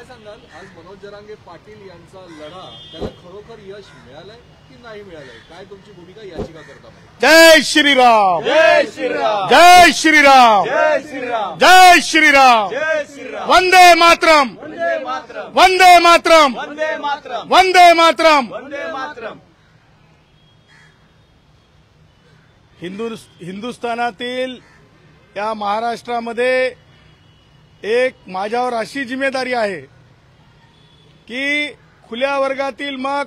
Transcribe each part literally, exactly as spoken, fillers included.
सांगाल आज मनोज जरांगे पाटील यांचा लढा त्याला खरोखर यश मिळालंय की नाही मिळालंय, काय तुमची भूमिका याचिका करता? जय श्रीराम, जय श्रीराम, जय श्रीराम, जय श्रीराम, जय श्रीराम, जय श्रीराम, वंदे मातरम, वंदे मातरम, वंदे मातरम, वंदे मातरम, वंदे मातरम. वंदे मातरम. हिंदू हिंदुस्थानातील या महाराष्ट्रामध्ये एक माझ्यावर अशी जिम्मेदारी आहे की खुल्या वर्गातील मग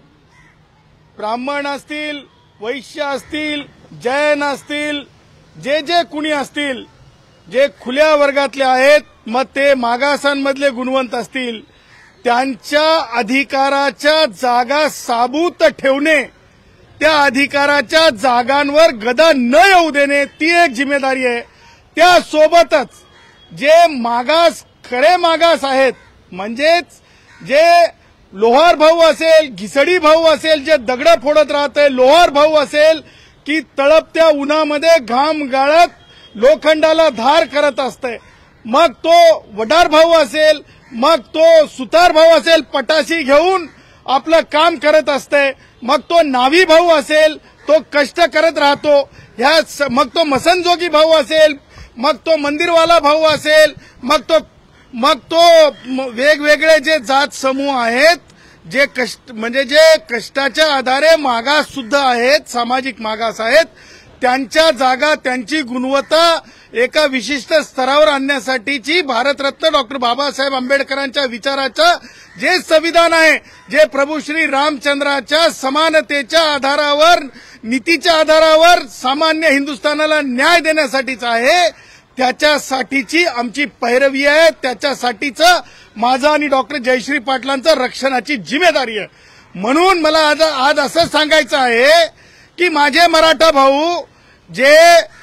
ब्राह्मण असतील, वैश्य असतील, जैन असतील, जे जे कुणी असतील, जे खुल्या वर्गातले आहेत मग ते मागासांमधले गुणवंत असतील, त्यांच्या अधिकाराच्या जागा साबूत ठेवणे, त्या अधिकाराच्या जागांवर गदा न येऊ देणे, ती एक जिम्मेदारी आहे. त्यासोबतच जे मागास खरे मागास आहेत, म्हणजेच जे लोहार भाऊ असेल, घिसडी भाऊ असेल, जे दगडं फोडत राहते, लोहार भाऊ असेल की तळपत्या उन्हामध्ये घाम गाळत लोखंडाला धार करत असते, मग तो वडार भाऊ असेल, मग तो सुतार भाऊ असेल, पटाशी घेऊन आपलं काम करत असते, मग तो नावी भाऊ असेल, तो कष्ट करत राहतो, ह्या मग तो मसनजोगी भाऊ असेल, मग तो मंदिरवाला भाऊ असेल, मग तो मग तो वेगवेगळे जे जात समूह आहेत, जे कष्ट म्हणजे जे कष्टाच्या आधारे मागास सुद्धा आहेत, सामाजिक मागास आहेत, त्यांच्या जागा, त्यांची गुणवत्ता एका विशिष्ट स्तरावर आणण्यासाठीची भारतरत्न डॉक्टर बाबासाहेब आंबेडकरांच्या विचाराचं जे संविधान आहे, जे प्रभू श्री रामचंद्राच्या समानतेच्या आधारावर, नीतीच्या आधारावर सामान्य हिंदुस्थानाला न्याय देण्यासाठीच आहे, त्याच्यासाठीची आमची पैरवी आहे, त्याच्यासाठीचं माझं आणि डॉक्टर जयश्री पाटलांचं रक्षणाची जिम्मेदारी आहे. म्हणून मला आज आज असं सांगायचं आहे की माझे मराठा भाऊ जे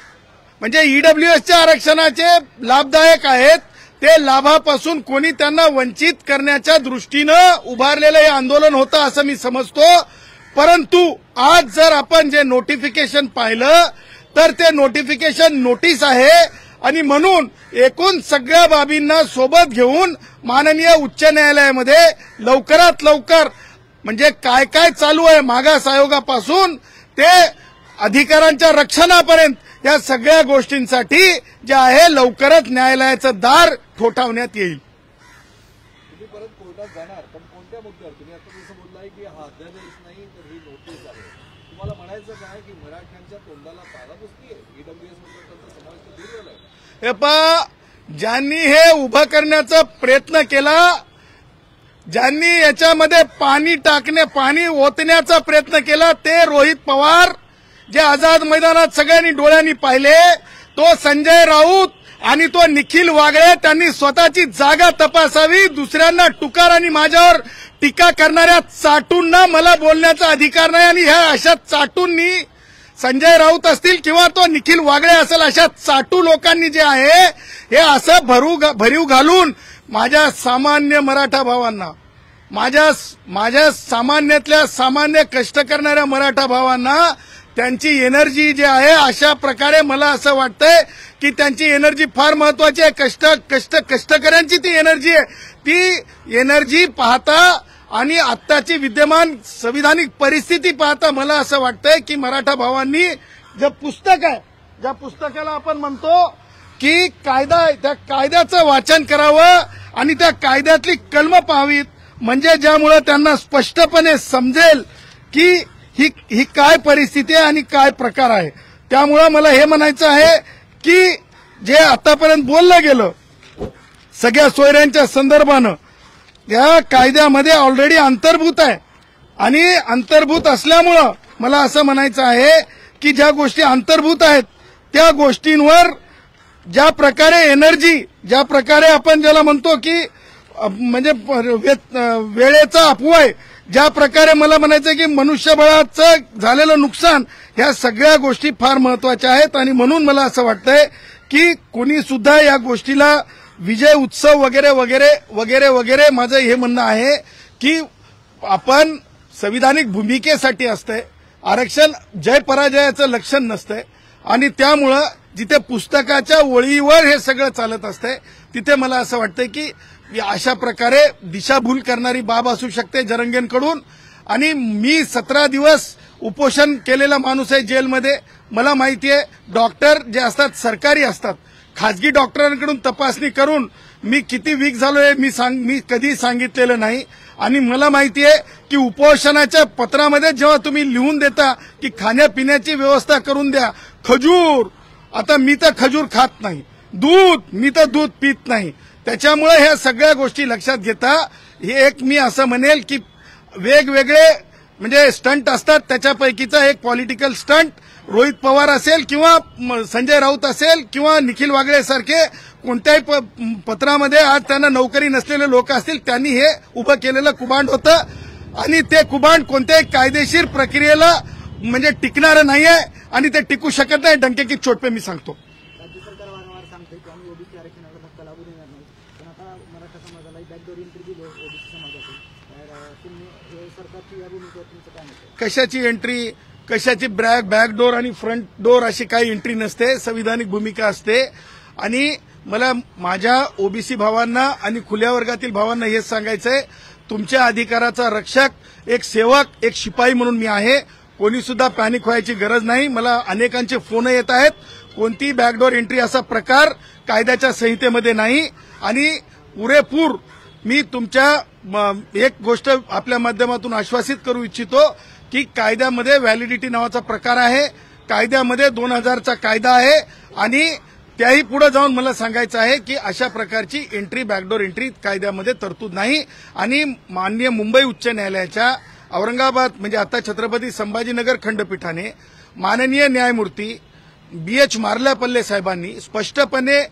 म्हणजे ईडब्ल्यूएसच्या आरक्षणाचे लाभदायक आहेत, ते लाभापासून कोणी त्यांना वंचित करण्याच्या दृष्टीनं उभारलेलं हे आंदोलन होतं असं मी समजतो. परंतु आज जर आपण जे नोटिफिकेशन पाहिलं तर ते नोटिफिकेशन नोटीस आहे आणि म्हणून एकूण सगळ्या बाबींना सोबत घेऊन माननीय उच्च न्यायालयामध्ये लवकरात लवकर म्हणजे काय काय चालू आहे मागास आयोगापासून ते अधिकारांच्या रक्षणापर्यंत या सगळ्या गोष्टींसाठी जे आहे लवकरच न्यायालयाचं दार ठोठावण्यात येईल. तुम्ही परत कोर्टात जाणार, पण कोणत्या मुद्द्यावर? तुम्ही आता जसं बोललाय की हा अध्यादेश नाही तर ही नोटीस आहे, तुम्हाला म्हणायचं काय की मराठ्यांच्या तोंडाला ताळा बसतीये? ईडब्ल्यूएस मध्ये त्यांचा समावेश दूर झालाय. हे पहा, ज्यांनी हे उभं करण्याचा प्रयत्न केला, ज्यांनी याच्यामध्ये पाणी टाकणे पाणी ओतण्याचा प्रयत्न केला, ते रोहित पवार जे आझाद मैदानात सगळ्यांनी डोळ्यांनी पाहिले, तो संजय राऊत आणि तो निखिल वागळे, त्यांनी स्वतःची जागा तपासावी. दुसऱ्यांना टुकार आणि माझ्यावर टीका करणाऱ्या चाटूंना मला बोलण्याचा अधिकार नाही आणि ह्या अशा चाटूंनी, संजय राऊत असतील किंवा तो निखिल वागळे असेल, अशा चाटू लोकांनी जे आहे हे असं भरू भरीव घालून माझ्या सामान्य मराठा भावांना, माझ्या माझ्या सामान्यातल्या सामान्य कष्ट करणाऱ्या मराठा भावांना त्यांची एनर्जी जी आहे, अशा प्रकारे मला असं वाटतंय की त्यांची एनर्जी फार महत्वाची आहे. कष्ट कष्ट कष्टकऱ्यांची ती एनर्जी आहे. ती एनर्जी पाहता आणि आत्ताची विद्यमान संविधानिक परिस्थिती पाहता मला असं वाटतंय की मराठा भावांनी जे पुस्तक आहे, ज्या पुस्तकाला आपण म्हणतो की कायदा आहे, त्या कायद्याचं वाचन करावं आणि त्या कायद्यातली कलमं पाहावीत, म्हणजे ज्यामुळे त्यांना स्पष्टपणे समजेल की ही ही काय परिस्थिती आहे आणि काय प्रकार आहे. त्यामुळे मला हे म्हणायचं आहे की जे आतापर्यंत बोललं गेलं सगळ्या सोयऱ्यांच्या संदर्भानं, या कायद्यामध्ये ऑलरेडी अंतर्भूत आहे आणि अंतर्भूत असल्यामुळं मला असं म्हणायचं आहे की ज्या गोष्टी अंतर्भूत आहेत त्या गोष्टींवर ज्या प्रकारे एनर्जी, ज्या प्रकारे आपण ज्याला म्हणतो की म्हणजे वेळेचा अपव्यय, ज्या प्रकारे मला म्हणायचं की मनुष्यबळाचं झालेलं नुकसान, ह्या सगळ्या गोष्टी फार महत्वाच्या आहेत आणि म्हणून मला असं वाटतंय की कोणी सुद्धा या गोष्टीला विजय उत्सव वगैरे वगैरे वगैरे वगैरे माझं हे म्हणणं आहे की आपण संविधानिक भूमिकेसाठी असतंय, आरक्षण जय पराजयाचं लक्षण नसतंय आणि त्यामुळं जिथे पुस्तकाच्या ओळीवर हे सगळं चालत असतंय तिथे मला असं वाटतंय की अशा प्रकारे दिशाभूल करणारी बाब असू शकते जरंगेंकडून. आणि मी सतरा दिवस उपोषण केलेला माणूस आहे जेलमध्ये. मला माहिती आहे डॉक्टर जे असतात सरकारी असतात, खाजगी डॉक्टरांकडून तपासणी करून मी किती वीक झालोय मी सांग मी कधी सांगितलेलं नाही. आणि मला माहिती आहे की उपोषणाच्या पत्रामध्ये जेव्हा तुम्ही लिहून देता की खाण्यापिण्याची व्यवस्था करून द्या, खजूर, आता मी तर खजूर खात नाही, दूध, मी तर दूध पित नाही. त्याच्यामुळे ह्या सगळ्या गोष्टी लक्षात घेता हे एक मी असं म्हणेल की वेगवेगळे म्हणजे स्टंट असतात, त्याच्यापैकीचा एक पॉलिटिकल स्टंट रोहित पवार असेल किंवा संजय राऊत असेल किंवा निखिल वागळे सारखे कोणत्याही पत्रामध्ये आज त्यांना नोकरी नसलेले लोक असतील त्यांनी हे उभं केलेलं कुभांड होतं. आणि ते कुभांड कोणत्याही कायदेशीर प्रक्रियेला म्हणजे टिकणारं नाहीये आणि ते टिकू शकत नाही. डंके की चोट पे मी सांगतो. राज्य सरकार वारंवार सांगते की आम्ही ओबीसी आरक्षणाला धक्का लागू देणार नाही, पण आता मराठा समाजाला बॅकडोर एंट्री दिली ओबीसी समाजाची, तर तुम्ही हे सरकारची या भूमिकेवर तुमचं काय मत आहे? कशाची एंट्री, कशाची बॅक बॅकडोर आणि फ्रंट डोर अशी काही एंट्री नसते, संविधानिक भूमिका असते. आणि मला माझ्या ओबीसी भावांना आणि खुल्या वर्गातील भावांना हेच सांगायचंय, तुमच्या अधिकाराचा रक्षक, एक सेवक, एक शिपाई म्हणून मी आहे. कोणी सुद्धा पॅनिक व्हायची गरज नाही. मला अनेकांचे फोन येत आहेत, कोणती बॅकडोर एंट्री असा प्रकार कायद्याच्या संहितेमध्ये नाही. आणि पुरेपूर मी तुमच्या एक गोष्ट आपल्या माध्यमातून आश्वासित करू इच्छितो की कायद्यामध्ये व्हॅलिडिटी नावाचा प्रकार आहे, कायद्यामध्ये दोन हजारचा कायदा आहे. आणि त्याही पुढे जाऊन मला सांगायचं आहे की अशा प्रकारची एंट्री बॅकडोर एंट्री कायद्यामध्ये तरतूद नाही. आणि माननीय मुंबई उच्च न्यायालयाच्या औरंगाबाद म्हणजे आता छत्रपती संभाजीनगर खंडपीठाने माननीय न्यायमूर्ती बी एच मार्ल्यापल्ले साहेबांनी स्पष्टपणे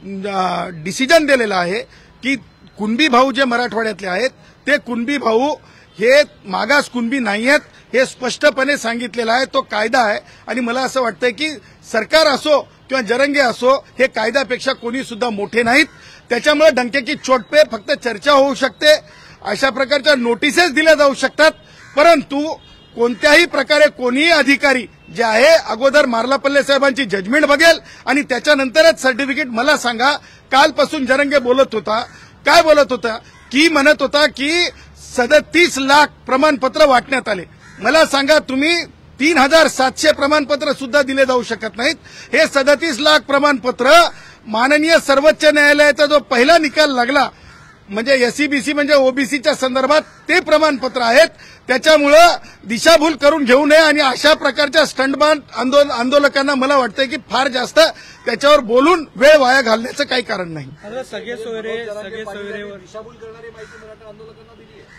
डिसिजन दिलेला आहे की कुणबी भाऊ जे मराठवाड्यातले आहेत ते कुणबी भाऊ हे मागास कुणबी नाही आहेत, हे स्पष्टपणे सांगितलेलं आहे. तो कायदा आहे. आणि मला असं वाटतंय की सरकार असो किंवा जरंगे असो हे कायद्यापेक्षा कोणी सुद्धा मोठे नाहीत. त्याच्यामुळे डंके की चोट पे फक्त चर्चा होऊ शकते, अशा प्रकारच्या नोटिसेस दिल्या जाऊ शकतात, परंतु कोणत्याही प्रकारे कोणीही अधिकारी जे आहे अगोदर मार्लापल्ले साहेबांची जजमेंट बघेल आणि त्याच्यानंतरच सर्टिफिकेट. मला सांगा, कालपासून जरंगे बोलत होता, काय बोलत होता की म्हणत होता की सदतीस लाख प्रमाणपत्र वाटण्यात आले. मला सांगा तुम्ही तीन हजार सातशे प्रमाणपत्र सुद्धा दिले जाऊ शकत नाहीत. हे सदतीस लाख प्रमाणपत्र माननीय सर्वोच्च न्यायालयाचा जो पहिला निकाल लागला म्हणजे एससीबीसी म्हणजे ओबीसीच्या संदर्भात ते प्रमाणपत्र आहेत. त्याच्यामुळं दिशाभूल करून घेऊ नये. आणि अशा प्रकारच्या स्टंटबाज आंदोलन आंदोलकांना मला वाटतंय की फार जास्त त्याच्यावर बोलून वेळ वाया घालण्याचं काही कारण नाही. सगळे सोयरे सगळे सोयरेवर दिशाभूल करणारी माहिती मराठा आंदोलकांना दिली आहे.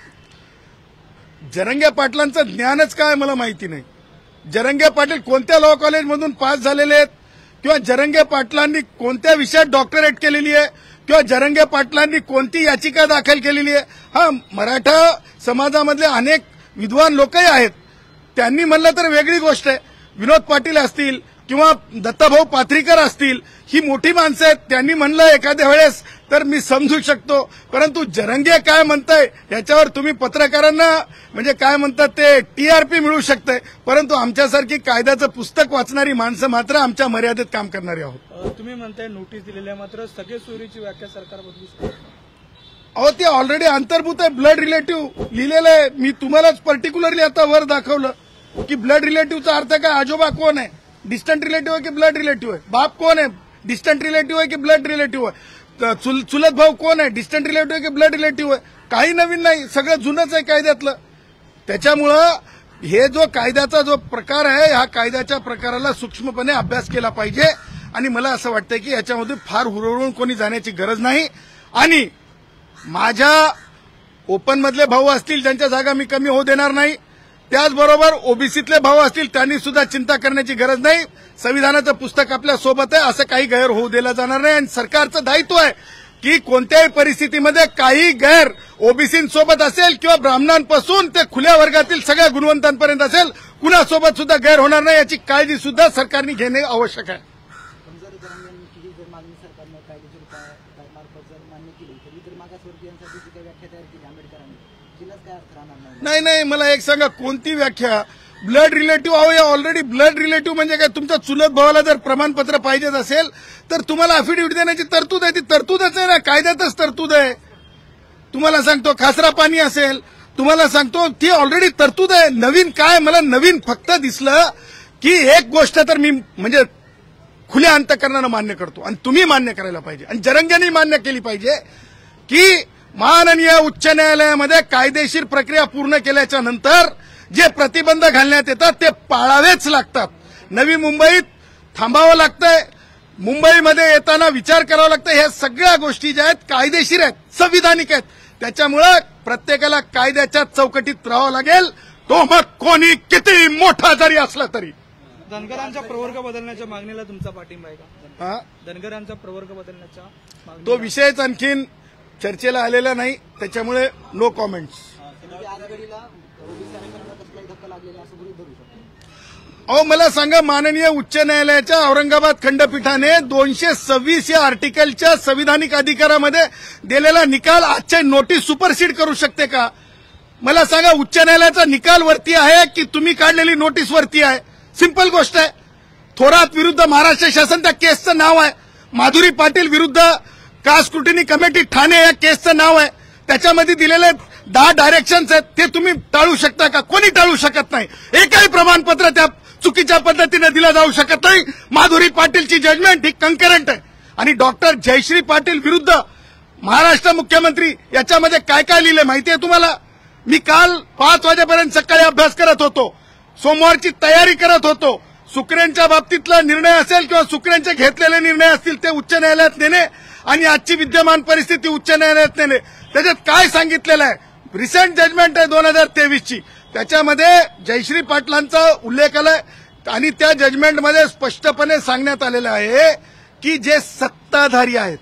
जरंगे पाटलांचं ज्ञानच काय मला माहिती नाही. जरंगे पाटील कोणत्या लॉ कॉलेजमधून पास झालेले आहेत किंवा जरंगे पाटलांनी कोणत्या विषयात डॉक्टरेट केलेली आहे किंवा जरंगे पाटलांनी कोणती याचिका दाखल केलेली आहे. हा, मराठा समाजामधले अनेक विद्वान लोकही आहेत, त्यांनी म्हणलं तर वेगळी गोष्ट आहे. विनोद पाटील असतील किंवा दत्ताभाऊ पाथरीकर असतील, ही मोठी माणसं आहेत, त्यांनी म्हणलं एखाद्या वेळेस तर मी समजू शकतो. परंतु जरंगे काय म्हणताय याच्यावर तुम्ही पत्रकारांना म्हणजे काय म्हणतात ते टीआरपी मिळू शकते, परंतु आमच्यासारखी कायद्याचं पुस्तक वाचणारी माणसं मात्र आमच्या मर्यादेत काम करणारी आहोत. तुम्ही म्हणताय नोटीस दिलेल्या, मात्र सगळे सोयरीची व्याख्या सरकार बदलू शकतो. अहो, ते ऑलरेडी अंतर्भूत आहे, ब्लड रिलेटिव्ह लिहिलेलं आहे. मी तुम्हालाच पर्टिक्युलरली आता वर दाखवलं की ब्लड रिलेटिव्हचा अर्थ काय. आजोबा कोण आहे, डिस्टंट रिलेटिव्ह आहे की ब्लड रिलेटिव्ह आहे. बाप कोण आहे, डिस्टंट रिलेटिव्ह आहे की ब्लड रिलेटिव्ह आहे. चुल, चुलत भाऊ कोण आहे, डिस्टंट रिलेटिव्ह आहे की ब्लड रिलेटिव्ह आहे. काही नवीन नाही, सगळं जुनंच आहे कायद्यातलं. त्याच्यामुळं हे जो कायद्याचा जो प्रकार आहे ह्या कायद्याच्या प्रकाराला सूक्ष्मपणे अभ्यास केला पाहिजे. आणि मला असं वाटतं की याच्यामध्ये फार हुरळून कोणी जाण्याची गरज नाही. आणि माझ्या ओपनमधले भाऊ असतील ज्यांच्या जागा मी कमी होऊ देणार नाही, त्याचबरोबर ओबीसीतले भाऊ असतील त्यांनी सुद्धा चिंता करण्याची गरज नाही. संविधानाचं पुस्तक आपल्या सोबत आहे, असं काही गैर होऊ दिला जाणार नाही. आणि सरकारचं दायित्व आहे की कोणत्याही परिस्थितीमध्ये काही गैर ओबीसींसोबत असेल किंवा ब्राह्मणांपासून ते खुल्या वर्गातील सगळ्या गुणवंतांपर्यंत असेल, कुणासोबत सुद्धा गैर होणार नाही याची काळजी सुद्धा सरकारने घेणे आवश्यक आहे. पण जर जरांगेंची ही जर मागणी सरकारनं कायदेशीर उपाय मार्फत जर मान्य केली तर इतर मागासवर्गीयांसाठी जी काही व्याख्या तयार केली आंबेडकरांनी, तिलाच काय अर्थ राहणार नाही. नाही नाही, मला एक सांगा, कोणती व्याख्या. ब्लड रिलेटिव्ह अहो, या ऑलरेडी ब्लड रिलेटिव्ह म्हणजे काय, तुमच्या चुलत भावाला जर प्रमाणपत्र पाहिजेच असेल तर तुम्हाला अफिडेव्हिट देण्याची तरतूद आहे. ती तरतूदच आहे ना, कायद्यातच तरतूद आहे. तुम्हाला सांगतो खासरा पाणी असेल, तुम्हाला सांगतो ती ऑलरेडी तरतूद आहे. नवीन काय, मला नवीन फक्त दिसलं की एक गोष्ट तर मी म्हणजे खुल्या अंतकरणानं मान्य करतो आणि तुम्ही मान्य करायला पाहिजे आणि जरंग्यांनी मान्य केली पाहिजे की माननीय उच्च न्यायालयामध्ये कायदेशीर प्रक्रिया पूर्ण केल्याच्या नंतर जे प्रतिबंध घालण्यात येतात ते पाळावेच लागतात. नवी मुंबईत थांबावं लागतंय, मुंबईमध्ये येताना विचार करावा लागतं. ह्या सगळ्या गोष्टी ज्या आहेत कायदेशीर आहेत, संविधानिक आहेत. त्याच्यामुळं प्रत्येकाला कायद्याच्या चौकटीत राहावं लागेल, तो मग कोणी किती मोठा जरी असला तरी. धनगरांचा प्रवर्ग बदलण्याच्या मागणीला तुमचा पाठिंबा आहे का? हा? धनगरांचा प्रवर्ग बदलण्याच्या मागणी तो विषयच आणखीन चर्चेला आलेला नाही, त्याच्यामुळे नो कॉमेंट्स. म्हणजे आजघडीला ओबीसी आरक्षणाला कसलाही धक्का लागलेला असं गृहीत धरू शकतो. अहो मला सांगा, माननीय उच्च न्यायालयाच्या औरंगाबाद खंडपीठाने दोनशे सव्वीस या आर्टिकलच्या संविधानिक अधिकारामध्ये दिलेला निकाल आजच्या नोटीस सुपरसीड करू शकते का? मला सांगा, उच्च न्यायालयाचा निकाल वरती आहे की तुम्ही काढलेली नोटीस वरती आहे? सिंपल गोष्ट आहे. थोरात विरुद्ध महाराष्ट्र शासन त्या केसचं नाव आहे. माधुरी पाटील विरुद्ध कास्ट स्क्रुटिनी कमिटी ठाणे या केसचं नाव आहे. त्याच्यामध्ये दिलेले दहा डायरेक्शन्स आहेत, ते तुम्ही टाळू शकता का? कोणी टाळू शकत नाही. एकही प्रमाणपत्र त्या चुकीच्या पद्धतीने दिलं जाऊ शकत नाही. माधुरी पाटीलची जजमेंट ही कंकरंट आहे. आणि डॉक्टर जयश्री पाटील विरुद्ध महाराष्ट्र मुख्यमंत्री याच्यामध्ये काय काय लिहिले माहितीये तुम्हाला? मी काल पाच वाजेपर्यंत सकाळी अभ्यास करत होतो, सोमवारची तयारी करत होतो. सुकरेंच्या बाबतीतला निर्णय असेल किंवा सुकरेंचे घेतलेले निर्णय असतील ते उच्च न्यायालयात नेणे आणि आजची विद्यमान परिस्थिती उच्च न्यायालयात नेणे. त्याच्यात काय सांगितलेलं आहे? रिसेंट जजमेंट आहे दोन हजार तेवीसची, त्याच्यामध्ये जयश्री पाटलांचा उल्लेख आलाय आणि त्या जजमेंटमध्ये स्पष्टपणे सांगण्यात आलेलं आहे की जे सत्ताधारी आहेत,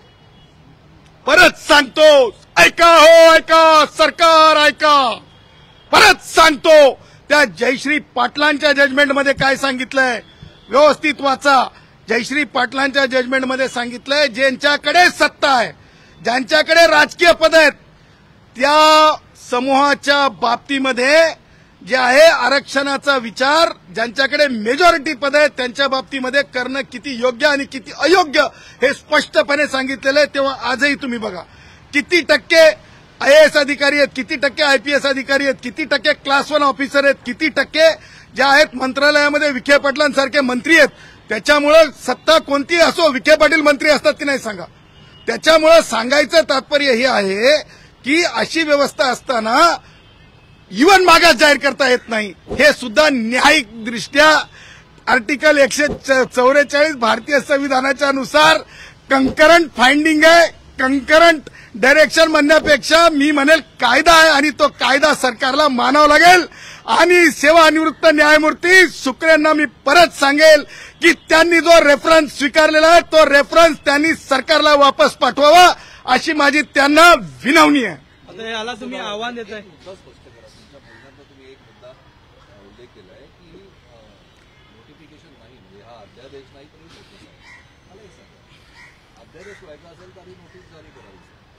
परत सांगतो, ऐका हो ऐका, सरकार ऐका, परत सांगतो, त्या जयश्री पाटलांच्या जजमेंटमध्ये काय सांगितलंय व्यवस्थित वाचा. जयश्री पाटलांच्या जजमेंटमध्ये सांगितलंय ज्यांच्याकडे सत्ता आहे, ज्यांच्याकडे राजकीय पद आहेत, त्या समूहाच्या बाबतीमध्ये जे आहे आरक्षणाचा विचार ज्यांच्याकडे मेजॉरिटी पद आहे त्यांच्या बाबतीमध्ये करणं किती योग्य आणि किती अयोग्य हे स्पष्टपणे सांगितलेलं आहे. तेव्हा आजही तुम्ही बघा किती टक्के आयएएस अधिकारी आहेत, किती टक्के आयपीएस अधिकारी आहेत, किती टक्के क्लास वन ऑफिसर आहेत, किती टक्के जे आहेत मंत्रालयामध्ये विखे पाटलांसारखे मंत्री आहेत. त्याच्यामुळं सत्ता कोणती असो, विखे पाटील मंत्री असतात की नाही सांगा. त्याच्यामुळं सांगायचं तात्पर्य हे आहे की अशी व्यवस्था असताना इव्हन मागास जाहीर करता येत नाही, हे सुद्धा न्यायिक दृष्ट्या आर्टिकल एकशे चौवेचाळीस भारतीय संविधानाच्या नुसार कंकरंट फाइंडिंग आहे. कंकरंट डायरेक्शन म्हणण्यापेक्षा मी म्हणेल कायदा आहे आणि तो कायदा सरकारला मानावा लागेल. आणि सेवानिवृत्त न्यायमूर्ती सुकरेंना मी परत सांगेल की त्यांनी जो रेफरन्स स्वीकारलेला आहे तो रेफरन्स त्यांनी सरकारला वापस पाठवावा अशी माझी त्यांना विनवणी आहे. आता याला तुम्ही आव्हान देताय? मुद्दा स्पष्ट करा. तुमच्या बोलण्यात तुम्ही एक मुद्दा अ, उल्लेख केलाय की नोटिफिकेशन नाही, म्हणजे हा अध्यादेश नाही तर नोटीस आहे. मला एक सांगा, अध्यादेश व्हायचा असेल तर आधी नोटीस जारी करावी.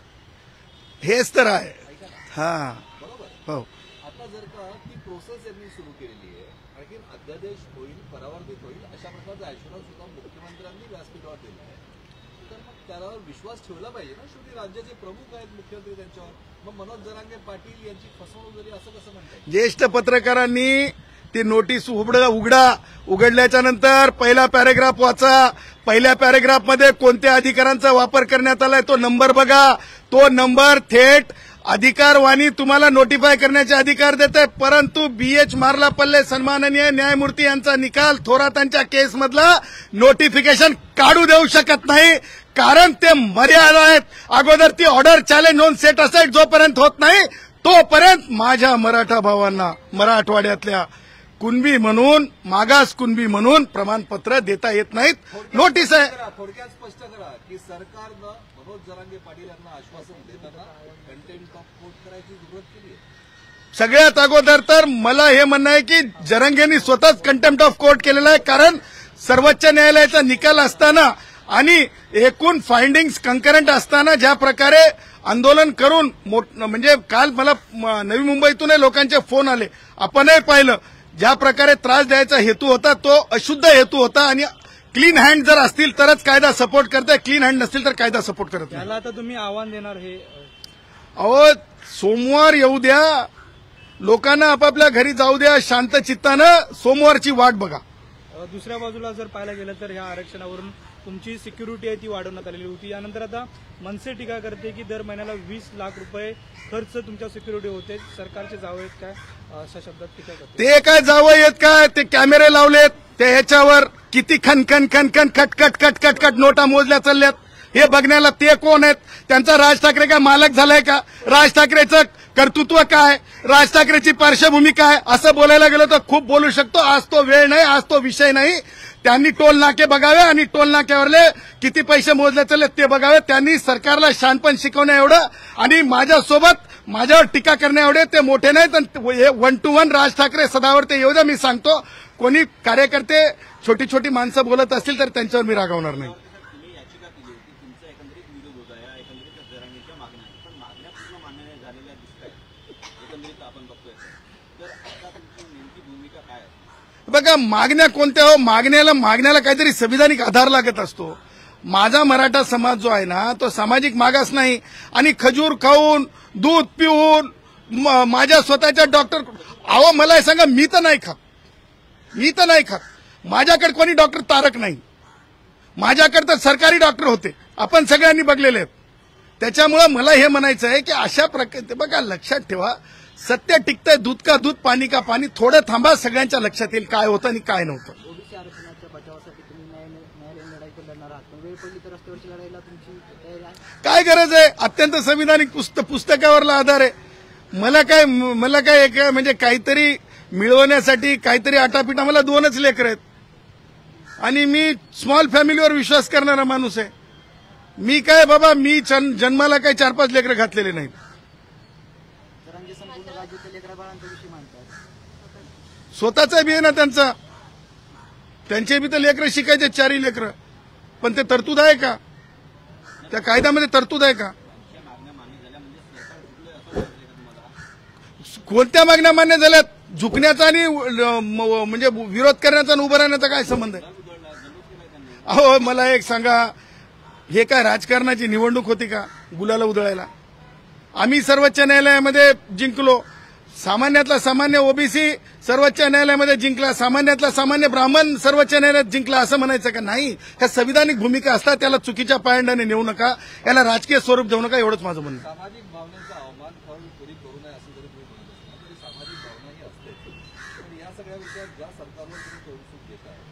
हेच तर आहे. ऐका ना, हा बरोबर. हो. आता जर का ती प्रोसेस यांनी सुरू केलेली आहे, आणखी अध्यादेश होईल, परावर्तित होईल, अशा प्रकारचा ऍश्युरन्स सुद्धा मुख्यमंत्र्यांनी व्यासपीठावर दिला आहे, तर मग त्यावर विश्वास ठेवला पाहिजे ना. शेवटी राज्याचे प्रमुख आहेत मुख्यमंत्री, त्यांच्यावर मग मनोज जरांगे पाटील यांची फसवणूक झाली असं कसं म्हणताय? ज्येष्ठ पत्रकारांनी ती नोटीस उघडा उघडा उघडल्याच्या नंतर पहिला पॅरेग्राफ वाचा. पहिल्या पॅरेग्राफमध्ये कोणत्या अधिकारांचा वापर करण्यात आलाय तो नंबर बघा. तो नंबर थेट अधिकारवाणी तुम्हाला नोटिफाय करण्याचे अधिकार देते. परंतु बीएच मारला पल्ले सन्माननीय न्यायमूर्ती यांचा निकाल थोरातांच्या केसमधला नोटिफिकेशन काढू देऊ शकत नाही, कारण ते मर्यादा आहेत. अगोदर ती ऑर्डर चॅलेंज होऊन सेट असाईड जोपर्यंत होत नाही तोपर्यंत माझ्या मराठा भावांना मराठवाड्यातल्या कुणबी म्हणून, मागास कुणबी म्हणून प्रमाणपत्र देता येत नाहीत. नोटीस आहे. थोडक्यात स्पष्ट करा की सरकारनं मनोज जरांगे पाटील यांना आश्वासन देताना कंटेम्प्ट ऑफ कोर्ट करायची जरूरत केली आहे. सगळ्यात अगोदर तर मला हे म्हणणं आहे की जरंगेंनी स्वतःच कंटेम्प्ट ऑफ कोर्ट केलेला आहे, कारण सर्वोच्च न्यायालयाचा निकाल असताना आणि एकूण फाइंडिंग्स कंकरंट असताना ज्या प्रकारे आंदोलन करून म्हणजे काल मला नवी मुंबईतूनही लोकांचे फोन आले, आपणही पाहिलं ज्या प्रकारे त्रास द्यायचा हेतू होता तो अशुद्ध हेतू होता. आणि क्लीन हँड जर असतील तरच कायदा सपोर्ट करते, क्लीन हँड नसतील तर कायदा सपोर्ट करत नाही. याला आता तुम्ही आव्हान देणार? हे अहो सोमवार येऊ द्या, लोकांना आपापल्या घरी जाऊ द्या शांत चित्तानं, सोमवारची वाट बघा. अ, दुसऱ्या बाजूला जर पाहायला गेलं तर ह्या आरक्षणावरून तुमची सिक्युरिटी आहे ती वाढवण्यात आलेली होती. यानंतर आता मनसे टीका करते की दर महिन्याला वीस लाख रुपये खर्च तुमच्या सिक्युरिटी होते. सरकारचे जावं आहेत काय अशा शब्दात टीका करते. ते काय जावं येत काय, ते कॅमेरे लावलेत, ते ह्याच्यावर किती खनखन खनखन खटखट खटखट खट नोटा मोजल्या चालल्यात, हे बघण्याला ते कोण आहेत? त्यांचा राज ठाकरे काय मालक झालाय का? राज ठाकरेचं कर्तृत्व काय, राज ठाकरेची पार्श्वभूमी काय, असं बोलायला गेलं तर खूप बोलू शकतो. आज तो वेळ नाही, आज तो विषय नाही. त्यांनी टोल नाके बघावे आणि टोल नाक्यावरले किती पैसे मोजले चालले ते बघावे. त्यांनी सरकारला शहाणपण शिकवण्या एवढं आणि माझ्यासोबत माझ्यावर टीका करण्या एवढे ते मोठे नाहीत. One two one Raj Thackeray Sadavarte येऊ द्या. मी सांगतो, कोणी कार्यकर्ते छोटी छोटी माणसं बोलत असतील तर त्यांच्यावर मी रागवणार नाही. तुम्ही याचिका केली होती, तुमचा एकंदरीत विरोध होता या एकंदरीत जरांगीच्या मागण्या, पण मागण्या पूर्ण मान्य नाही झालेल्या दिसत आहेत एकंदरीत आपण बघतोय. तर आता तुमची नेमकी भूमिका काय आहे? बघा, मागण्या कोणत्या हो, मागण्याला मागण्याला काहीतरी संविधानिक आधार लागत असतो. माझा मराठा समाज जो आहे ना, तो सामाजिक मागास नाही. आणि खजूर खाऊन दूध पिऊन माझ्या स्वतःच्या डॉक्टर, अहो मला हे सांगा, मी तर नाही खात, मी तर नाही खात. माझ्याकडे कोणी डॉक्टर तारक नाही, माझ्याकडे तर सरकारी डॉक्टर होते, आपण सगळ्यांनी बघलेले आहेत. त्याच्यामुळे मला हे म्हणायचं आहे की अशा प्रकारे बघा, लक्षात ठेवा, सत्य टिकतंय, दूध का दूध पाणी का पाणी. थोडं थांबा, सगळ्यांच्या लक्षात येईल काय होतं आणि काय नव्हतं. ओबीसी आरक्षणाच्या बचावासाठी तुम्ही न्यायालयीन लढाई तर लढणार आहात, पण वेळ पडली तर रस्त्यावरची लढाईला तुमची तयारी आहे? काय गरज आहे? अत्यंत संविधानिक पुस्त पुस्तकावरला आधार आहे. मला काय मला काय एक म्हणजे काहीतरी मिळवण्यासाठी काहीतरी आटापिटा. मला दोनच लेकर आहेत आणि मी स्मॉल फॅमिलीवर विश्वास करणारा माणूस आहे. मी काय बाबा, मी जन्माला काही चार पाच लेकरं घातलेले नाहीत. जरांगे संपूर्ण राज्यातील लेकरा बाळांचा विषय मानतात. स्वतःचा बी आहे ना त्यांचा, त्यांचे बी तर लेकरं शिकायचे, चारही लेकरं. पण ते तरतूद आहे का? त्या कायद्यामध्ये तरतूद आहे का? कोणत्या मागण्या मान्य झाल्यात? झुकण्याचा आणि म्हणजे विरोध करण्याचा आणि उभं राहण्याचा काय संबंध आहे? अहो मला एक सांगा, हे काय राजकारणाची निवडणूक होती का गुलाला उधळायला? आम्ही सर्वोच्च न्यायालयामध्ये जिंकलो, सामान्यातला सामान्य ओबीसी सर्वोच्च न्यायालयामध्ये जिंकला, सामान्यातला सामान्य ब्राह्मण सर्वोच्च न्यायालयात जिंकला, असं म्हणायचं का? नाही. ह्या संविधानिक भूमिका असतात, त्याला चुकीच्या पायंड्याने नेऊ नका, याला राजकीय स्वरूप देऊ नका, एवढंच माझं म्हणणं. सामाजिक भावनेचा अवमान करून कोणी करू नये असं जरी तुम्ही म्हणत असला तरी सामाजिक भावनाही असते. पण या सगळ्या विषयात ज्या सरकारवर तुम्ही तोडसूट घेत आहे,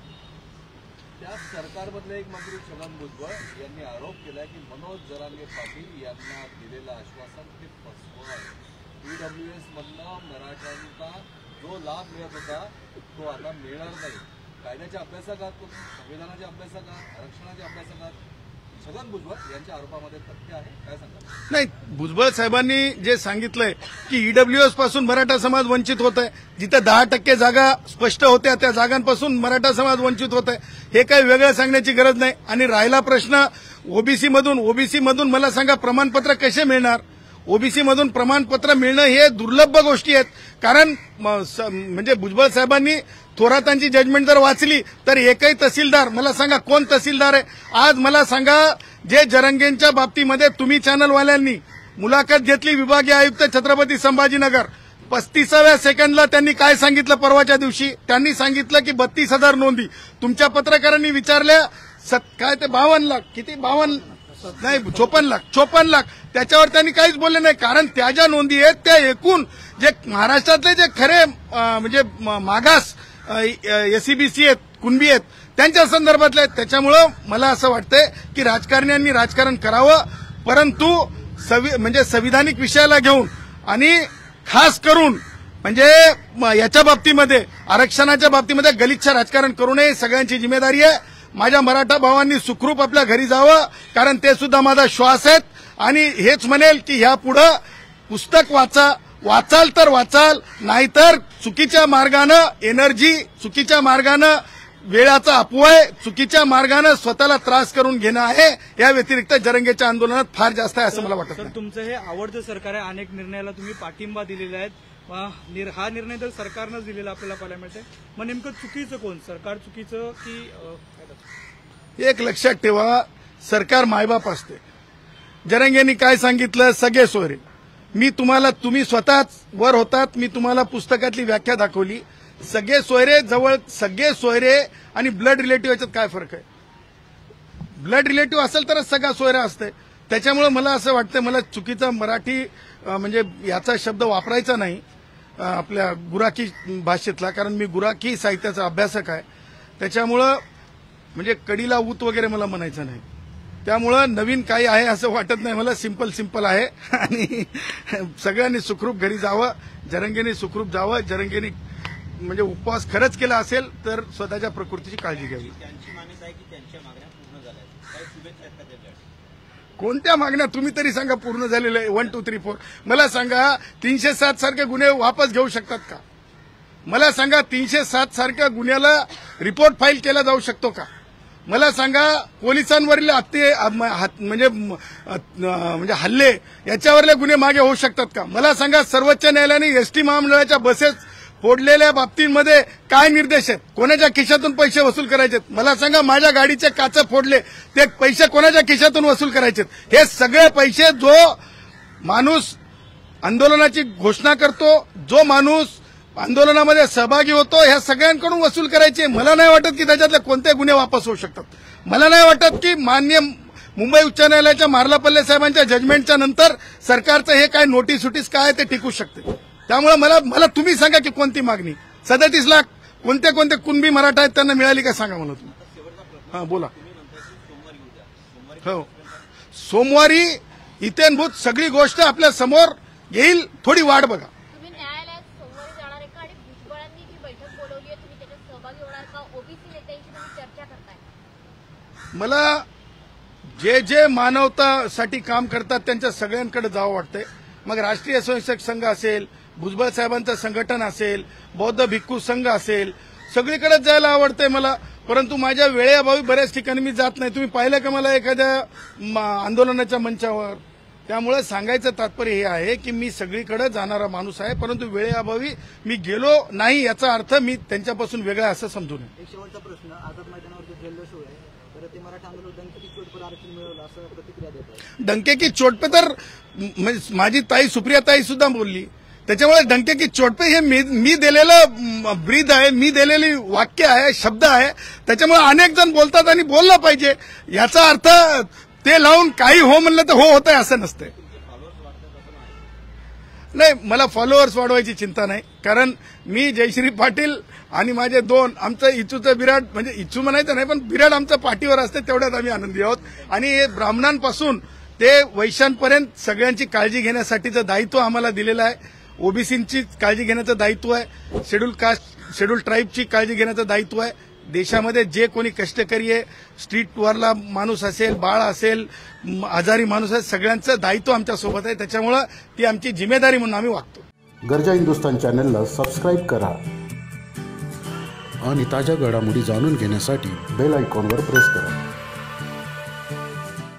त्या सरकारमधले एक मंत्री छगन भुजबळ यांनी आरोप केलाय की मनोज जरांगे पाटील यांना दिलेलं आश्वासन ते फसवं आहे. ईडब्ल्यूएस मधनं मराठ्यांचा जो लाभ मिळत होता तो आता मिळणार नाही. कायद्याच्या अभ्यासकात तुम्ही, संविधानाच्या अभ्यासकात, आरक्षणाच्या अभ्यासकात छगन भुजबळ यांच्या आरोपामध्ये तथ्य आहे, काय सांगाल? नाही, भुजबळ साहेबांनी जे सांगितलंय की ईडब्ल्यूएस पासून मराठा समाज वंचित होत आहे, जिथं दहा टक्के जागा स्पष्ट होत्या त्या जागांपासून मराठा समाज वंचित होत आहे, हे काही वेगळं सांगण्याची गरज नाही. आणि राहिला प्रश्न ओबीसी मधून, ओबीसी मधून मला सांगा प्रमाणपत्र कसे मिळणार? ओबीसी मधून प्रमाणपत्र मिळणं हे दुर्लभ गोष्टी आहेत. कारण म्हणजे भुजबळ साहेबांनी थोरातांची जजमेंट जर वाचली तर एकही तहसीलदार, मला सांगा कोण तहसीलदार आहे आज? मला सांगा, जे जरंगेंच्या बाबतीमध्ये तुम्ही चॅनलवाल्यांनी मुलाखत घेतली, विभागीय आयुक्त छत्रपती संभाजीनगर, पस्तीसाव्या सेकंडला त्यांनी काय सांगितलं? परवाच्या दिवशी त्यांनी सांगितलं की बत्तीस हजार नोंदी. तुमच्या पत्रकारांनी विचारल्या काय ते बावन्न लाख किती बावन्न नाही चोपन्न लाख चोपन्न लाख त्याच्यावर त्यांनी काहीच बोलले नाही. कारण त्या ज्या नोंदी आहेत त्या एकूण जे महाराष्ट्रातले जे खरे म्हणजे मागास एसईबीसी आहेत, कुणबी आहेत, त्यांच्या संदर्भातले आहेत. त्याच्यामुळं मला असं वाटतंय की राजकारण्यांनी राजकारण करावं, परंतु म्हणजे संविधानिक विषयाला घेऊन आणि खास करून म्हणजे याच्या बाबतीमध्ये, आरक्षणाच्या बाबतीमध्ये गलिच्छ राजकारण करू नये, सगळ्यांची जिम्मेदारी आहे. माझ्या मराठा भावांनी सुखरूप आपल्या घरी जावं, कारण ते सुद्धा माझा श्वास आहेत. आणि हेच म्हणेल की ह्या पुढं पुस्तक वाचा, वाचाल तर वाचाल, नाहीतर चुकीच्या मार्गानं एनर्जी, चुकीच्या मार्गानं वेळाचा अपव्यय, चुकीच्या मार्गानं स्वतःला त्रास करून घेणं आहे. या व्यतिरिक्त जरंगेच्या आंदोलनात फार जास्त आहे असं मला वाटतं. सर, तुमचं हे आवडतं सरकार आहे, अनेक निर्णयाला तुम्ही पाठिंबा दिलेला आहे. हा निर्णय तर सरकारनंच दिलेला आपल्याला पाहायला मिळते. मग नेमकं चुकीचं कोण? सरकार चुकीचं की? एक लक्षात ठेवा, सरकार मायबाप असते. जरंगेंनी काय सांगितलं? सगळे सोयरे. मी तुम्हाला, तुम्ही स्वतःच वर होतात, मी तुम्हाला पुस्तकातली व्याख्या दाखवली. सगळे सोयरे जवळ, सगळे सोयरे आणि ब्लड रिलेटिव्ह याच्यात काय फरक आहे? ब्लड रिलेटिव्ह असेल तरच सगळा सोयरा असते. त्याच्यामुळे मला असं वाटतं, मला चुकीचा मराठी अं, म्हणजे याचा शब्द वापरायचा नाही अं, आपल्या गुराखी भाषेतला, कारण मी गुराखी साहित्याचा अभ्यासक आहे. त्याच्यामुळं म्हणजे कडीला ऊत वगैरे मला म्हणायचं नाही. त्यामुळं नवीन काही आहे असं वाटत नाही मला. सिंपल सिंपल आहे आणि सगळ्यांनी सुखरूप घरी जावं, जरंगेने सुखरूप जावं. जरंगेने म्हणजे उपवास खरंच केला असेल तर स्वतःच्या प्रकृतीची काळजी घ्यावी. त्यांची मान्यता आहे की त्यांच्या मागण्या पूर्ण झाल्या आहेत. काही शुभेच्छा आहेत का त्याच्यासाठी? कोणत्या मागण्या तुम्ही तरी सांगा पूर्ण झालेल्या आहे? वन टू थ्री फोर मला सांगा. तीनशे सात सारखे गुन्हे वापस घेऊ शकतात का? मला सांगा, तीनशे सात सारख्या गुन्ह्याला रिपोर्ट फाईल केला जाऊ शकतो का? मला सांगा, पोलिसांवरील हत्ये म्हणजे म्हणजे हल्ले याच्यावरले गुन्हे मागे होऊ शकतात का? मला सांगा, सर्वोच्च न्यायालयाने एसटी महामंडळाच्या बसेस फोडलेल्या बाबतींमध्ये काय निर्देश आहेत? कोणाच्या खिशातून पैसे वसूल करायचे? मला सांगा, माझ्या गाडीचे काच फोडले ते पैसे कोणाच्या खिशातून वसूल करायचे? हे सगळे पैसे जो माणूस आंदोलनाची घोषणा करतो, जो माणूस आंदोलनामध्ये सहभागी होतो, ह्या सगळ्यांकडून वसूल करायचे. मला नाही वाटत की त्याच्यातले कोणते गुन्हे वापस होऊ शकतात. मला नाही वाटत की मान्य मुंबई उच्च न्यायालयाच्या मार्लापल्ले साहेबांच्या जजमेंटच्या नंतर सरकारचं हे काय नोटीस सुटीस काय आहे ते टिकू शकते. त्यामुळे मला मला तुम्ही सांगा की कोणती मागणी? सदतीस लाख कोणते कोणते कुणबी मराठा आहेत त्यांना मिळाली का सांगा मला तुम्ही. हा बोला. हो, सोमवारी इथेनभूत सगळी गोष्ट आपल्या समोर येईल. थोडी वाट बघा. तुम्ही न्यायालयात सोमवारी जाणार आहे का? आणि भुजबळांनी जी बैठक बोलवली आहे, तुम्ही त्याच्यात सहभागी होणार का? ओबीसी नेत्यांशी तुम्ही चर्चा करताय? मला जे जे मानवतासाठी काम करतात त्यांच्या सगळ्यांकडे जावं वाटतंय. मग राष्ट्रीय स्वयंसेवक संघ असेल, भुजबळ साहेबांचं संघटन असेल, बौद्ध भिक्खू संघ असेल, सगळीकडे जायला आवडतंय मला. परंतु माझ्या वेळेअभावी बऱ्याच ठिकाणी मी जात नाही. तुम्ही पाहिलं का मला एखाद्या आंदोलनाच्या मंचावर? त्यामुळे सांगायचं तात्पर्य हे आहे की मी सगळीकडे जाणारा माणूस आहे, परंतु वेळेअभावी मी गेलो नाही याचा अर्थ मी त्यांच्यापासून वेगळा असं समजू नये. एक शेवटचा प्रश्न. आझाद मैदानावर जो जल्लोष आहे तर ते मराठा आंदोलन डंके की चोट पर आरक्षण मिळवलं असं प्रतिक्रिया देतात. डंके की चोट पे तर म्हणजे माझी ताई सुप्रिया ताई सुद्धा बोलली. त्याच्यामुळे डंके की चोट पे हे मी, मी दिलेलं ब्रीद आहे, मी दिलेली वाक्य आहे, शब्द आहे. त्याच्यामुळे अनेक जण बोलतात आणि बोललं पाहिजे. याचा अर्थ ते लावून काही हो म्हणलं तर हो होत आहे असं नसतंय. नाही, मला फॉलोअर्स वाढवायची चिंता नाही. कारण मी जयश्री पाटील आणि माझे दोन, आमचं इचूचं बिराड म्हणजे इचू म्हणायचं नाही पण बिराड आमचं पाठीवर असते, तेवढ्यात आम्ही आनंदी आहोत. आणि हे ब्राह्मणांपासून ते वैश्यांपर्यंत सगळ्यांची काळजी घेण्यासाठीचं दायित्व आम्हाला दिलेलं आहे. ओबीसींची काळजी घेण्याचं दायित्व आहे. शेड्यूल कास्ट, शेड्यूल ट्राईबची काळजी घेण्याचं दायित्व आहे. देशामध्ये जे कोणी कष्टकरी आहे, स्ट्रीटवरला माणूस असेल, बाळ असेल, आजारी माणूस असेल, सगळ्यांचं दायित्व आमच्यासोबत आहे. त्याच्यामुळं ती आमची जिम्मेदारी म्हणून आम्ही वागतो. गर्जा हिंदुस्तान चॅनलला सबस्क्राईब करा आणि ताज्या घडामोडी जाणून घेण्यासाठी बेल आयकॉनवर प्रेस करा.